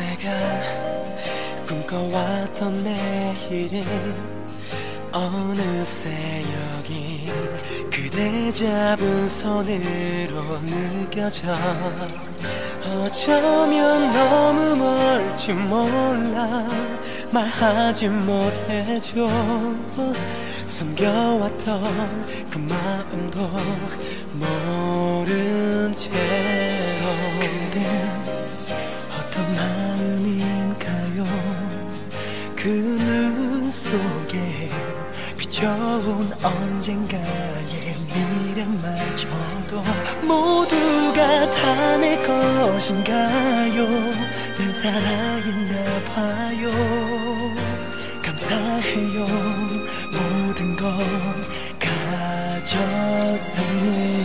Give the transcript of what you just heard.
내가 꿈꿔왔던 내일이 어느새 여기 그대 잡은 손으로 느껴져. 어쩌면 너무 멀지 몰라 말하지 못해줘. 숨겨왔던 그 마음도 모른 채로. 그댄 어떤 마음인가요? 그 눈 속에 비춰온 언젠가의 미래마저도 모두가 다 내 것인가요? 난 살아있나 봐요. 감사해요. 모든 걸 가졌음에도.